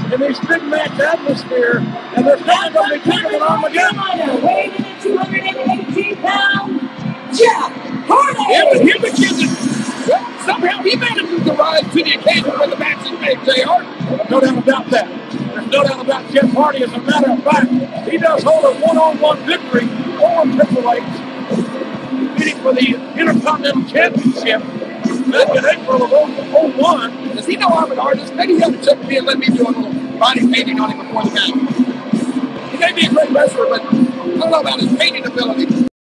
in this big match atmosphere, and they're finally going to be taking it on again. Weighing in at 218 pounds, Jeff Hardy. Yeah, but here the kid, well, somehow he manages to rise to the occasion when the match is made, JR. No doubt about that. There's no doubt about Jeff Hardy. As a matter of fact, he does hold a one-on-one victory over Triple H, competing for the Intercontinental Championship back in April of 2001. Does he know I'm an artist? Maybe he ought to check me and let me do a little body painting on him before the match. He may be a great wrestler, but I don't know about his painting ability.